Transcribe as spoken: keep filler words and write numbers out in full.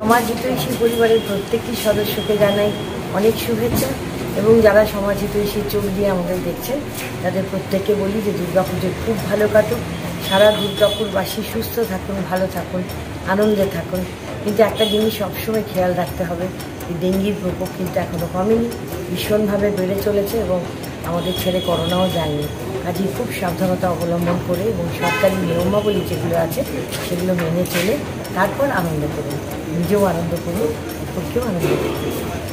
সমাজ হিতৈষী পরিবারের প্রত্যেকটি সদস্যকে জানাই অনেক শুভেচ্ছা এবং যারা সমাজ হিতৈষী চোখ দিয়ে আমাদের দেখছেন তাদের প্রত্যেককে বলি যে দুর্গাপুজো খুব ভালো কাটুক, সারা দুর্গাপুরবাসী সুস্থ থাকুন, ভালো থাকুন, আনন্দে থাকুন। কিন্তু একটা জিনিস সবসময় খেয়াল রাখতে হবে, এই ডেঙ্গির প্রকোপ কিন্তু এখনও কমেনি, ভীষণভাবে বেড়ে চলেছে এবং আমাদের ছেড়ে করোনাও যায়নি। কাজেই খুব সাবধানতা অবলম্বন করে এবং সরকারি নিয়মাবলী যেগুলো আছে সেগুলো মেনে চলে তারপর আনন্দ করুন, নিজেও আনন্দ করুন, অপরকেও আনন্দ করুন।